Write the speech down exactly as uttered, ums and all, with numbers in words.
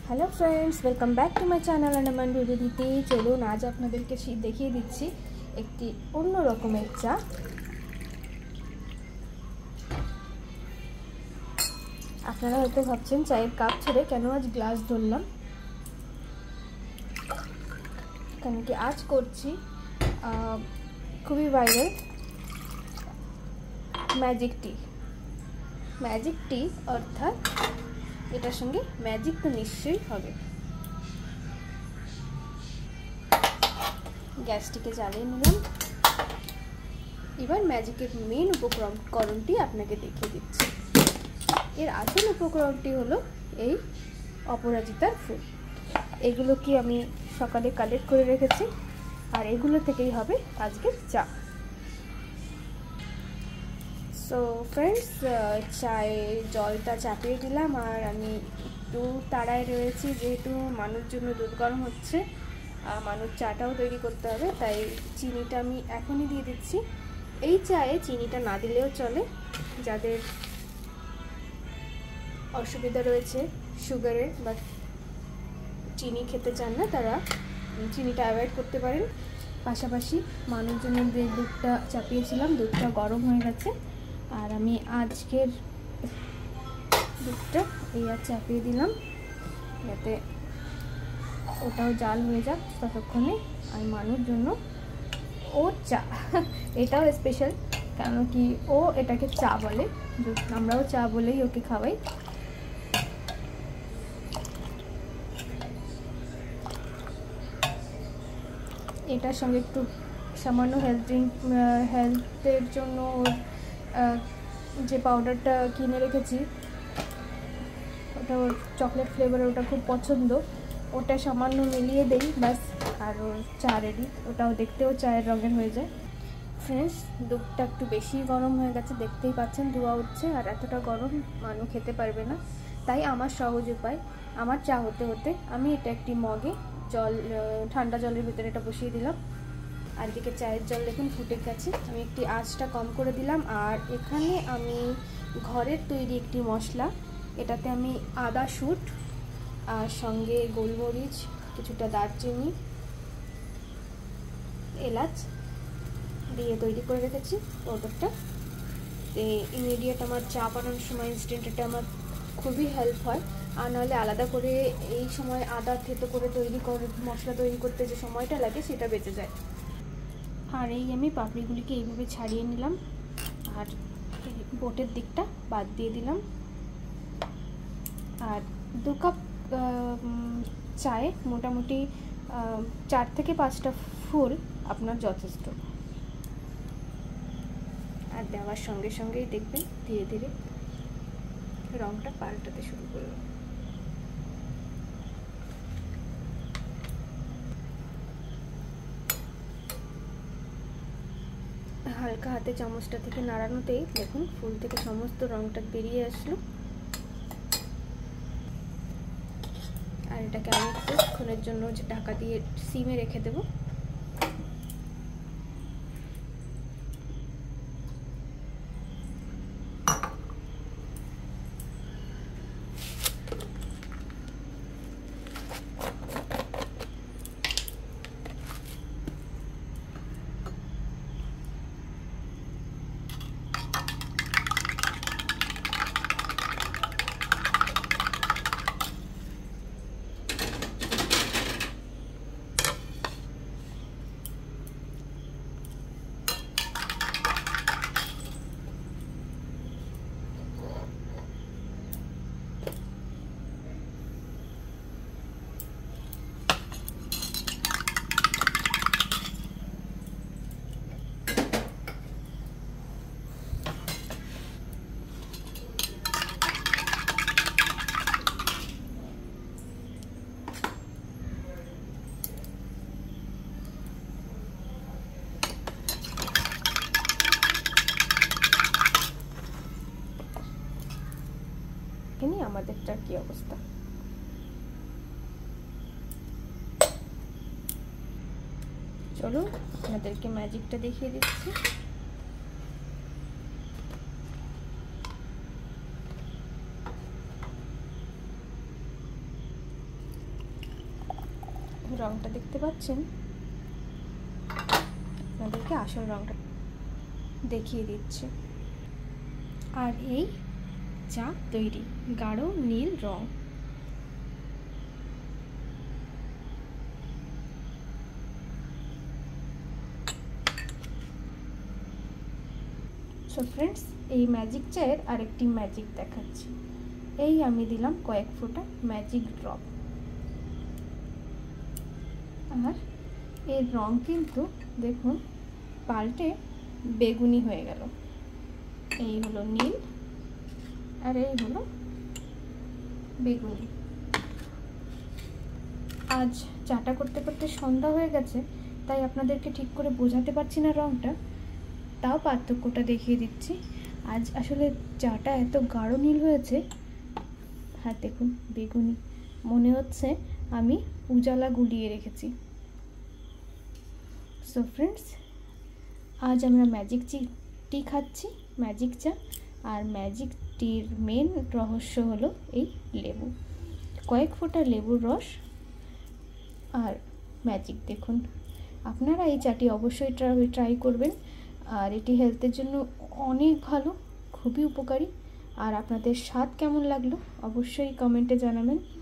Hello friends, welcome back to my channel अनमन विविधिते। चलुन आज आपनादेरके देखिए दिচ্ছি একটি অন্য রকমের চা। আপনারা হয়তো ভাবছেন চায়ের কাপ ছেড়ে কেন আজ গ্লাস ধরলাম, কারণ কি আজ করছি খুবই viral magic tea. Magic tea অর্থাৎ এটার সঙ্গে ম্যাজিক তো নিশ্চয়ই হবে। গ্যাসটিকে জ্বালিয়ে নিলাম। এবার ম্যাজিকের মেন উপকরণটি আপনাকে দেখিয়ে দিচ্ছি। এর আসল উপকরণটি হলো এই অপরাজিতার ফুল। এগুলো কি আমি সকালে কালেক্ট করে রেখেছি, আর এগুলো থেকেই হবে আজকের চা। সো ফ্রেন্ডস, চায়ে জলটা চাপিয়ে দিলাম, আর আমি একটু তাড়ায় রয়েছি যেহেতু মানুষ জন্য দুধ গরম হচ্ছে, মানুষ চাটাও তৈরি করতে হবে, তাই চিনিটা আমি এখনই দিয়ে দিচ্ছি। এই চায়ে চিনিটা না দিলেও চলে, যাদের অসুবিধা রয়েছে সুগারের বা চিনি খেতে চান না তারা চিনিটা অ্যাভয়েড করতে পারেন। পাশাপাশি মানুষজনের যে দুধটা চাপিয়েছিলাম দুধটা গরম হয়ে গেছে, আর আমি আজকের দুধটা এই আর চাপিয়ে দিলাম যাতে ওটাও জাল হয়ে যাক ততক্ষণে। আর মানুষ জন্য ও চা এটাও স্পেশাল, কারণ কি ও এটাকে চা বলে, আমরাও চা বলেই ওকে খাওয়াই। এটার সঙ্গে একটু সামান্য হেলথ ড্রিঙ্ক হেলথের জন্য ওর যে পাউডারটা কিনে রেখেছি ওটা ওর চকলেট ফ্লেভারের, ওটা খুব পছন্দ, ওটা সামান্য মিলিয়ে দেই ব্যাস, আর ওর চা রেডি। ওটাও দেখতেও চায়ের রঙের হয়ে যায়। ফ্রেন্ডস, দুধটা একটু বেশি গরম হয়ে গেছে, দেখতেই পাচ্ছেন ধোঁয়া উঠছে, আর এতটা গরম মানুষ খেতে পারবে না। তাই আমার সহজ উপায়, আমার চা হতে হতে আমি এটা একটি মগে জল ঠান্ডা জলের ভিতরে এটা বসিয়ে দিলাম। আর এদিকে চায়ের জল দেখুন ফুটে গেছে, আমি একটি আঁচটা কম করে দিলাম। আর এখানে আমি ঘরের তৈরি একটি মশলা, এটাতে আমি আদা শুট আর সঙ্গে গোলমরিচ, কিছুটা দারচিনি, এলাচ দিয়ে তৈরি করে রেখেছি পাউডারটা। এই ইমিডিয়েট আমার চা বানানোর সময় ইনস্ট্যান্ট এটা আমার খুবই হেল্প হয়, আর নাহলে আলাদা করে এই সময় আদা থেতো করে তৈরি করে মশলা তৈরি করতে যে সময়টা লাগে সেটা বেঁচে যায়। আর এই আমি পাপড়িগুলিকে এইভাবে ছাড়িয়ে নিলাম, আর বোটের দিকটা বাদ দিয়ে দিলাম। আর দু কাপ চায়ে মোটামুটি চার থেকে পাঁচটা ফুল আপনার যথেষ্ট। আর দেওয়ার সঙ্গে সঙ্গেই দেখবেন ধীরে ধীরে রঙটা পাল্টাতে শুরু করলো। হালকা হাতে চামচটা থেকে নাড়ানোতেই দেখুন ফুল থেকে সমস্ত রঙটা বেরিয়ে আসলো। আর এটাকে আমি কিছুক্ষণের জন্য ঢাকা দিয়ে সিমে রেখে দেবো। আমাদেরটার কি অবস্থা। চলো আপনাদেরকে ম্যাজিকটা দেখিয়ে দিচ্ছি। রঙটা দেখতে পাচ্ছেন, আপনাদেরকে আসল রঙটা দেখিয়ে দিচ্ছি। আর এই চা তৈরি, গাঢ় নীল রং। সো ফ্রেন্ডস, এই ম্যাজিক চায়ের আরেকটি ম্যাজিক দেখাচ্ছি। এই আমি দিলাম কয়েক ফোঁটা ম্যাজিক ড্রপ, আর এর রং কিন্তু দেখুন পাল্টে বেগুনি হয়ে গেল। এই হলো নীল আর এই হলো বেগুনি। আজ চাটা করতে করতে সন্ধ্যা হয়ে গেছে, তাই আপনাদেরকে ঠিক করে বোঝাতে পারছি না রঙটা, তাও পার্থক্যটা দেখিয়ে দিচ্ছি। আজ আসলে চাটা এত গাঢ় নীল হয়েছে, হ্যাঁ দেখুন বেগুনি, মনে হচ্ছে আমি উজালা গুলিয়ে রেখেছি। সো ফ্রেন্ডস, আজ আমরা ম্যাজিক টি খাচ্ছি, ম্যাজিক চা। আর ম্যাজিক টির মেন রহস্য হলো এই লেবু, কয়েক ফোঁটা লেবুর রস আর ম্যাজিক। দেখুন আপনারা এই চাটি অবশ্যই ট্রাই করবেন, আর এটি হেলথের জন্য অনেক ভালো, খুবই উপকারী। আর আপনাদের স্বাদ কেমন লাগলো অবশ্যই কমেন্টে জানাবেন।